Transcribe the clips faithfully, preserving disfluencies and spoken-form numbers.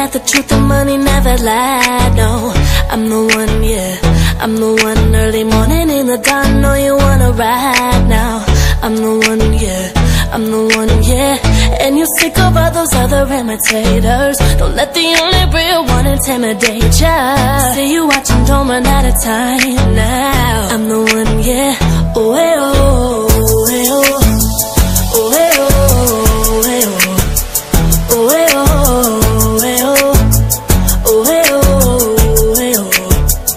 at the truth and money never lied. No, I'm the one, yeah, I'm the one. Early morning in the dawn, know you wanna ride now. I'm the one, yeah, I'm the one, yeah. And you're sick of all those other imitators. Don't let the only real one intimidate ya. See you watching Dome one at a time now. I'm the one, yeah, oh, hey, oh, hey, oh, oh, hey, oh, hey, oh, oh, hey, oh, hey, oh, oh, hey, oh, hey, oh.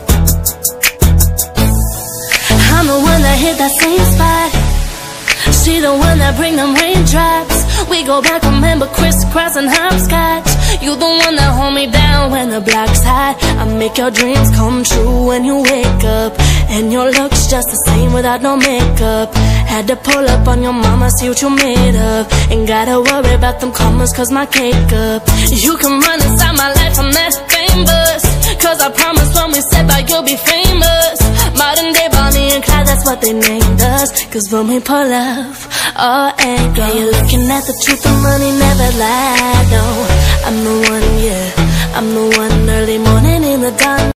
I'm the one that hit that same spot. She the one that bring them raindrops. We go back, remember crisscross and hopscotch. You the one that hold me down when the block's hot. I make your dreams come true when you wake up. And your looks just the same without no makeup. Had to pull up on your mama, see what you made of. Ain't gotta worry about them commas cause my cake up. You can run inside my life, I'm that famous. Cause I promise when we set by you'll be famous. Modern day Bonnie and Clyde, that's what they named us. Cause when we pull up, all ain't gone. You're looking at the truth and money never lied. No, I'm the one, yeah, I'm the one. Early morning in the dawn.